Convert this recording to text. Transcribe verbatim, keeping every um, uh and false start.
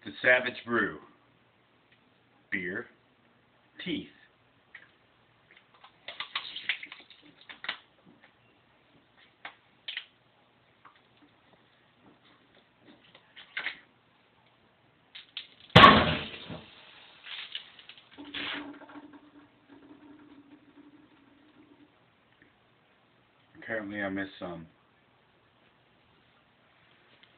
The Savage Brew. Beer. Teeth. Apparently I missed some.